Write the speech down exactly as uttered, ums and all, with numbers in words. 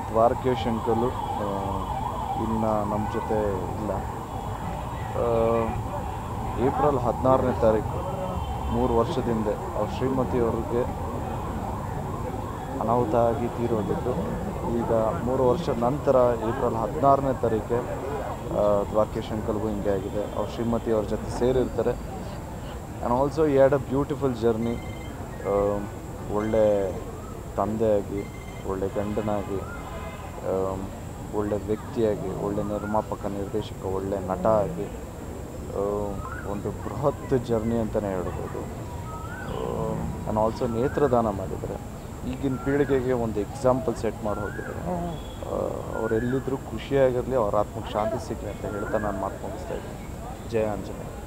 Dwarakish uncle ಇನ್ನು ನಮ್ಮ ಜೊತೆ ಇಲ್ಲ. ಏಪ್ರಿಲ್ ಹದಿನಾರನೇ ತಾರೀಕು ಮೂರು ವರ್ಷದಿಂದ ಅವ್ರ ಶ್ರೀಮತಿಯವ್ರಿಗೆ ಅನಾಹುತ ಆಗಿ ತೀರೋಗಿದ್ದು. ಈಗ ಮೂರು ವರ್ಷದ ನಂತರ ಏಪ್ರಿಲ್ ಹದಿನಾರನೇ ತಾರೀಕೆ ದ್ವಾರಕೇಶ್ ಅಂಕಲ್ಗೂ ಹಿಂಗೆ ಆಗಿದೆ. ಅವ್ರ ಶ್ರೀಮತಿಯವ್ರ ಜೊತೆ ಸೇರಿರ್ತಾರೆ. ಆ್ಯಂಡ್ ಆಲ್ಸೋ ಈ ಹ್ಯಾಡ್ ಅ ಬ್ಯೂಟಿಫುಲ್ ಜರ್ನಿ. ಒಳ್ಳೆ ತಂದೆಯಾಗಿ, ಒಳ್ಳೆ ಗಂಡನಾಗಿ, ಒಳ್ಳೆ ವ್ಯಕ್ತಿಯಾಗಿ, ಒಳ್ಳೆ ನಿರ್ಮಾಪಕ, ನಿರ್ದೇಶಕ, ಒಳ್ಳೆ ನಟ ಆಗಿ ಒಂದು ಬೃಹತ್ ಜರ್ನಿ ಅಂತಲೇ ಹೇಳ್ಬೋದು. ಆ್ಯಂಡ್ ಆಲ್ಸೋ ನೇತ್ರದಾನ ಮಾಡಿದ್ದಾರೆ. ಈಗಿನ ಪೀಳಿಗೆಗೆ ಒಂದು ಎಕ್ಸಾಂಪಲ್ ಸೆಟ್ ಮಾಡಿ ಹೋಗಿದ್ದಾರೆ. ಅವರೆಲ್ಲಿದ್ದರೂ ಖುಷಿಯಾಗಿರಲಿ, ಅವ್ರ ಆತ್ಮಕ್ಕೆ ಶಾಂತಿ ಸಿಗಲಿ ಅಂತ ಹೇಳ್ತಾ ನಾನು ಮಾತು ಮುಗಿಸ್ತಾ ಇದ್ದೀನಿ. ಜಯ ಆಂಜನೇಯ.